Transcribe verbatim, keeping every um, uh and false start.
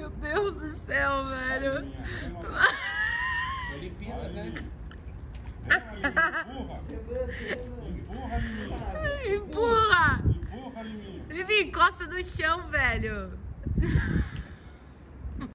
Meu Deus do céu, velho. Olimpíadas, né? Empurra, menina. Empurra! Empurra, menina. Vivi, encosta no chão, velho.